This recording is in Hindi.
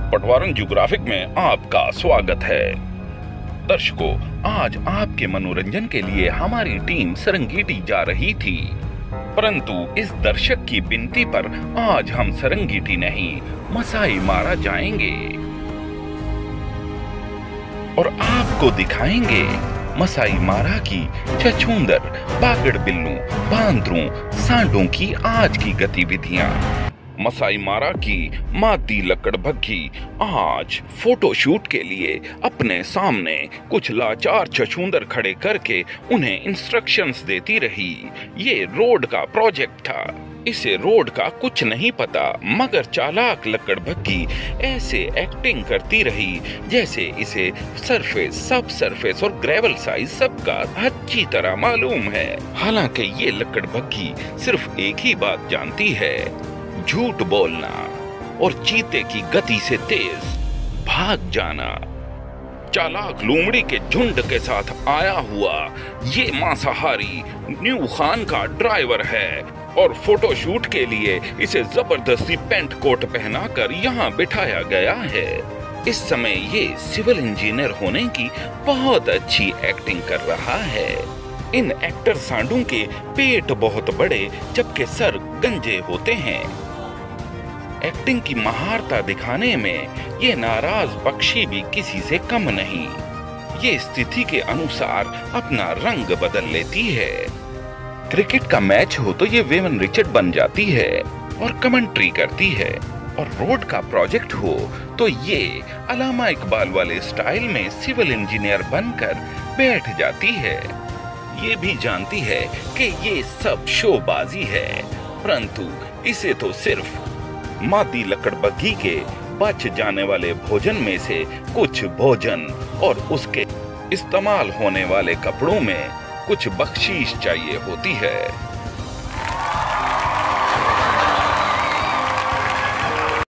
पटवारन ज्योग्राफिक में आपका स्वागत है। दर्शकों, आज आपके मनोरंजन के लिए हमारी टीम सरंगीटी जा रही थी, परंतु इस दर्शक की विनती पर आज हम सरंगीटी नहीं मसाई मारा जाएंगे और आपको दिखाएंगे मसाई मारा की छछूंदर, बागड़ बिल्लू, बांदरों, सांडों की आज की गतिविधियां। मसाई मारा की मादी लकड़बग्घी आज फोटोशूट के लिए अपने सामने कुछ लाचार छछूंदर खड़े करके उन्हें इंस्ट्रक्शंस देती रही। ये रोड का प्रोजेक्ट था, इसे रोड का कुछ नहीं पता, मगर चालाक लकड़बग्घी ऐसे एक्टिंग करती रही जैसे इसे सरफेस, सब सरफेस और ग्रेवल साइज सबका अच्छी तरह मालूम है। हालांकि ये लकड़बग्घी सिर्फ एक ही बात जानती है, झूठ बोलना और चीते की गति से तेज भाग जाना। चालाक लोमड़ी के झुंड के साथ आया हुआ ये मांसाहारी न्यू खान का ड्राइवर है और फोटोशूट के लिए इसे जबरदस्ती पेंट कोट पहनाकर यहाँ बिठाया गया है। इस समय ये सिविल इंजीनियर होने की बहुत अच्छी एक्टिंग कर रहा है। इन एक्टर सांडों के पेट बहुत बड़े जबकि सर गंजे होते हैं। एक्टिंग की महारता दिखाने में ये नाराज पक्षी भी किसी से कम नहीं। ये स्थिति के अनुसार अपना रंग बदल लेती है। क्रिकेट का मैच हो तो ये वेवन रिचर्ड बन जाती है और कमेंट्री करती है, और रोड का प्रोजेक्ट हो तो ये अल्लामा इकबाल वाले स्टाइल में सिविल इंजीनियर बनकर बैठ जाती है। ये भी जानती है कि ये सब शोबाजी है, परंतु इसे तो सिर्फ मादी लकड़बग्घी के बच जाने वाले भोजन में से कुछ भोजन और उसके इस्तेमाल होने वाले कपड़ों में कुछ बख्शीश चाहिए होती है।